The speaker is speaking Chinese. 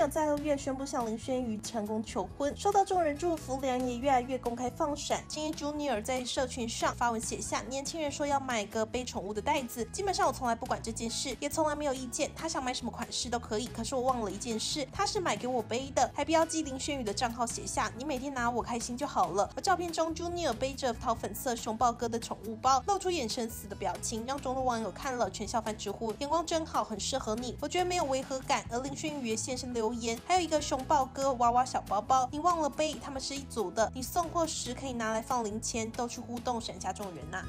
Junior 在2月宣布向林轩瑜成功求婚，受到众人祝福，两人也越来越公开放闪。今日 Junior 在社群上发文写下，年轻人说要买个背宠物的袋子，基本上我从来不管这件事，也从来没有意见，他想买什么款式都可以。可是我忘了一件事，他是买给我背的，还标记林轩瑜的账号，写下你每天拿我开心就好了。而照片中 Junior 背着桃粉色熊抱哥的宠物包，露出眼神死的表情，让众多网友看了全笑翻直呼眼光真好，很适合你，我觉得没有违和感。而林轩瑜也现身留言，还有一个熊抱哥娃娃小包包，你忘了背，他们是一组的，你送货时可以拿来放零钱，都去互动闪下众人呐。